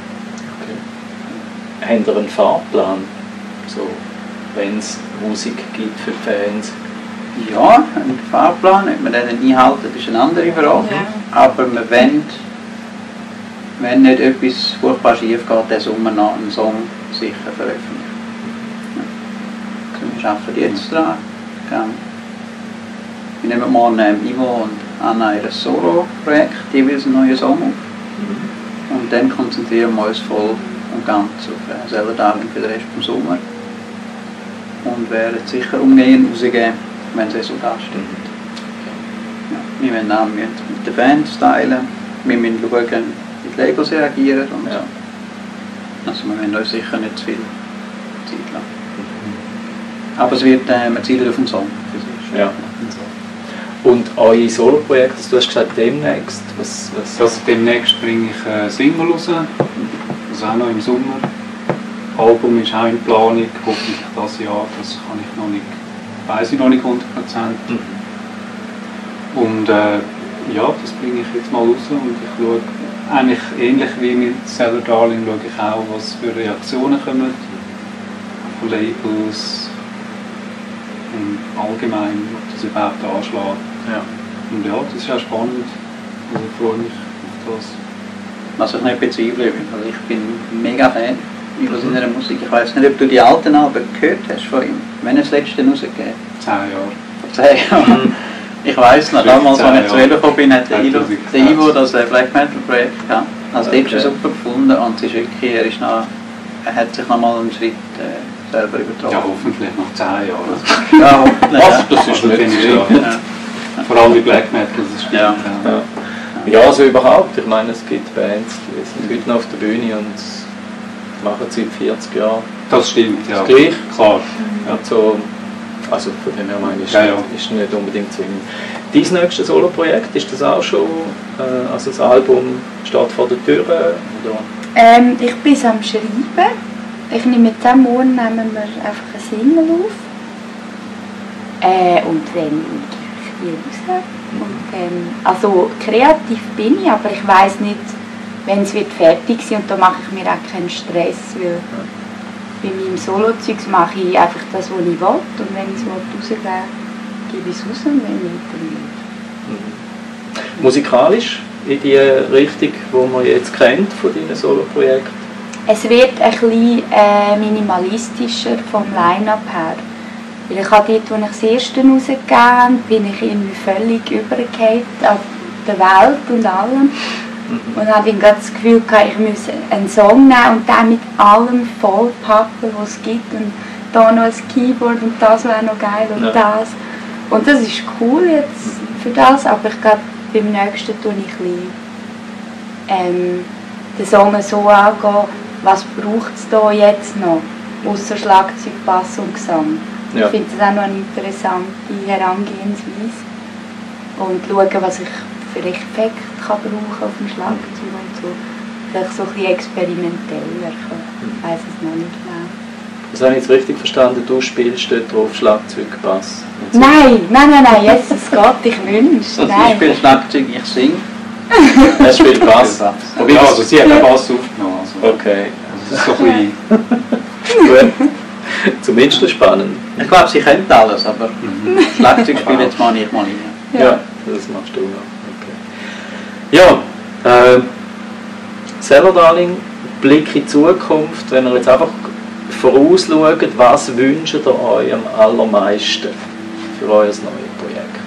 Okay. Habt ihr einen Fahrplan? So, wenn es Musik gibt für die Fans? Ja, ein Fahrplan, ob man den einhalten, ist eine andere Frage. Ja. Aber wir wollen, wenn nicht etwas furchtbar schief geht, diesen Sommer noch einen Song sicher veröffentlichen. Ja. Wir arbeiten jetzt dran. Wir nehmen morgen Ivo und Anna ihr Solo-Projekt, jeweils einen neuen Song auf. Und dann konzentrieren wir uns voll und ganz auf Cellar Darling für den Rest des Sommers. Und werden sicher umgehend rausgeben, wenn das Resultat stimmt. Ja, wir müssen auch mit den Fans teilen, wir müssen schauen, wie die Labels reagieren und Ja. so. Also wir müssen uns sicher nicht zu viel Zeit lassen. Aber es wird, wir zielen auf den Song. Ja. Und eure Solo-Projekte, du hast gesagt, demnächst? Was? Also demnächst bringe ich eine Single raus, also auch noch im Sommer. Das Album ist auch in Planung, hoffentlich dieses Jahr, das kann ich noch nicht, weiss ich noch nicht 100%. Und ja, das bringe ich jetzt mal raus und ich schaue, eigentlich ähnlich wie mit Cellar Darling, schaue ich auch, was für Reaktionen kommen von Labels und allgemein, ob das überhaupt anschlägt. Ja. Und ja, das ist auch spannend. Also ich freue mich auf das. Was ich nicht bezweifle, also ich bin mega Fan über seiner Musik. Ich weiß nicht, ob du die alten Alben gehört hast von ihm. Wenn er das letzte rausgegeben 10 Jahre. vor 10 Jahren. Ich weiss noch, damals, als ich zu Elo gekommen bin, hat der Ivo das Black Metal Projekt gehabt. Also Okay. dort schon super gefunden und es ist wirklich, er hat sich noch mal einen Schritt selber übertroffen. Ja, hoffentlich nach 10 Jahren. Ja, hoffentlich. Ach, Ja. das ist Also, nicht finde ich schlimm. ja. Ja. Vor allem die Black Metal, das stimmt. Ja. Ja, also überhaupt. Ich meine, es gibt Bands, die sind heute noch auf der Bühne und machen seit 40 Jahren Das stimmt, ja. das Gleiche. Klar. Ja, so, also von dem her meine ich, Ja, ja. ist nicht unbedingt zwingend. Dein nächstes Solo-Projekt, ist das auch schon, also das Album steht vor der Tür? Oder? Ich bin am Schreiben. Ich nehme mit diesem Morgen nehmen wir einfach eine Single auf. Und dann gebe ich die raus. Und, also kreativ bin ich, aber ich weiss nicht, wenn es wird fertig sein und da mache ich mir auch keinen Stress, weil bei meinem Solo-Zeugs mache ich einfach das, was ich will und wenn ich es rausgeben will, gebe ich es raus und wenn nicht, dann nicht. Musikalisch in die Richtung, die man jetzt kennt von deinen Solo-Projekten? Es wird ein bisschen minimalistischer vom Line-Up her. Weil ich habe dort, als ich das erste rausgegeben habe, bin ich irgendwie völlig übergefallen an der Welt und allem. Und habe dann das Gefühl gehabt, ich müsse einen Song nehmen und den mit allem vollpacken, was es gibt. Und da noch ein Keyboard und das wäre noch geil und Ja. das. Und das ist cool jetzt für das, aber ich glaube, beim nächsten tue ich ein bisschen, den Song so angehen, was braucht es da jetzt noch, außer Schlagzeug, Bass und Gesang. Ja. Ich finde das auch noch eine interessante Herangehensweise. Und schauen, was ich für Effekte kann brauchen auf dem Schlagzeug und so. Vielleicht so ein bisschen experimenteller. Ich weiss es noch nicht genau. Das habe ich jetzt richtig verstanden, du spielst dort drauf Schlagzeug, Bass? und so. Nein, Jesus Gott, ich wünsche. Also ich Nein. spiele Schlagzeug, ich singe. Er spielt Bass. Wobei Ja, das- also sie hat auch Bass aufgenommen. Also, Okay, das ist so ein bisschen, gut. Zumindest spannend. Ich glaube, sie kennt alles, aber Schlagzeug spielen jetzt mal nicht mal rein. Ja, das machst du noch. Okay. Ja, Cellar Darling, Blick in die Zukunft, wenn ihr jetzt einfach vorausschaut, was wünscht ihr euch am allermeisten für euer neues Projekt?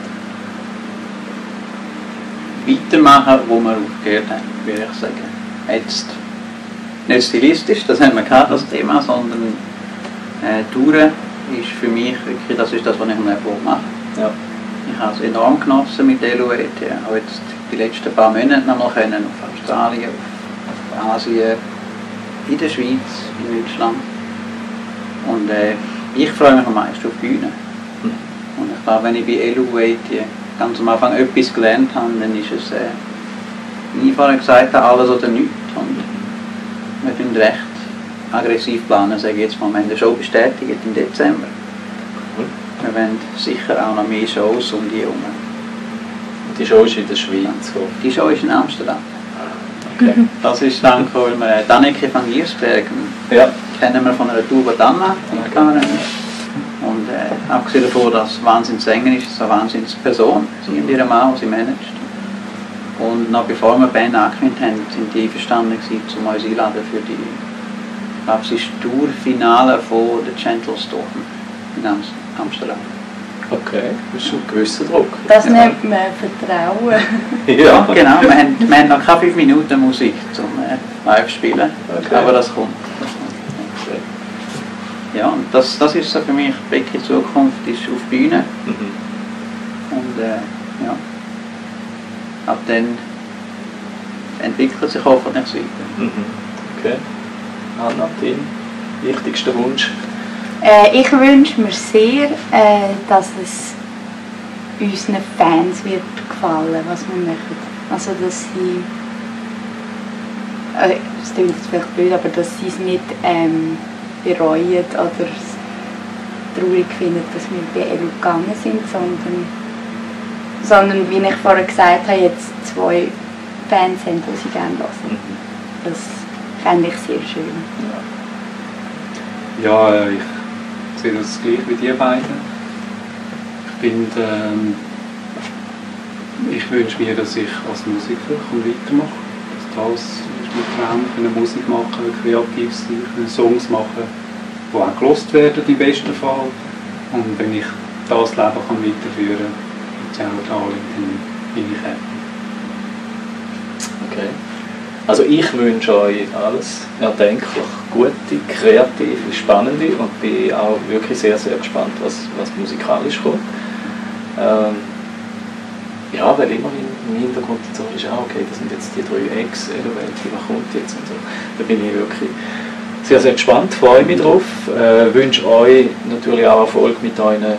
Weitermachen, wo wir aufgehört haben, würde ich sagen. Jetzt nicht stilistisch, das haben wir gehabt, das Thema, sondern Touren ist für mich wirklich, das ist das, was ich im Leben mache. Ja. Ich habe es enorm genossen mit Elouette. Ich habe jetzt die letzten paar Monate noch mal können auf Australien, auf Asien, in der Schweiz, in Deutschland. Und ich freue mich am meisten auf die Bühne. Und ich glaube, wenn ich bei Elouette ganz am Anfang etwas gelernt habe, dann ist es, wie ich vorhin gesagt habe, alles oder nichts. Und wir sind recht aggressiv planen, sage ich jetzt mal, wir haben eine Show bestätigt im Dezember. Wir wollen sicher auch noch mehr Shows um die herum. Die Show ist in der Schweiz. Die Show ist in Amsterdam. Okay. Das ist dank Danneke van Giersberg. Ja. Kennen wir von einer Tour, die Anna gegangen ist. Und abgesehen davon, dass sie Wahnsinnssängerin ist, ist sie eine Wahnsinnsperson. Sie und ihre Mann, die sie managt. Und noch bevor wir die Band angekündigt haben, sind die einverstanden gewesen, um uns einladen für die, ich glaube, es ist das Tourfinale von The Gentle Storm in Amsterdam. Okay, das ist ein gewisser Druck. Das nennt man Vertrauen. Ja, Genau, wir haben noch keine 5 Minuten Musik zum live spielen, Okay. aber das kommt. Ja, und das ist so für mich, Blick in die Zukunft ist auf die Bühne. Mhm. Und ja, ab dann entwickelt sich hoffentlich weiter. Mhm. Okay. Anna, dein wichtigster Wunsch? Ich wünsche mir sehr, dass es unseren Fans wird gefallen, was wir machen. Also, dass sie, es klingt jetzt vielleicht blöd, aber dass sie es nicht bereuen oder es traurig finden, dass wir bei Elu gegangen sind, sondern wie ich vorher gesagt habe, jetzt 2 Fans haben, die sie gerne hören. Das fände ich sehr schön. Ja, ich sehe das gleich wie die beiden. Ich finde, ich wünsche mir, dass ich als Musiker weitermache. Das ist mein Traum, eine Musik machen, kreativ sein, Songs machen, die auch gelost werden im besten Fall. Und wenn ich das Leben kann weiterführen kann, mit Cellar Darling, dann bin ich happy. Okay. Also ich wünsche euch alles erdenklich gute, kreative, spannende und bin auch wirklich sehr, sehr gespannt, was musikalisch kommt. Ja, weil immer im Hintergrund so ist, okay, das sind jetzt die 3 Ex-Elouette, was kommt jetzt und so. Da bin ich wirklich sehr, sehr gespannt, freue mich drauf. Wünsche euch natürlich auch Erfolg mit euren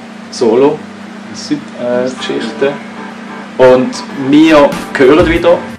Solo-Geschichten. Und wir hören wieder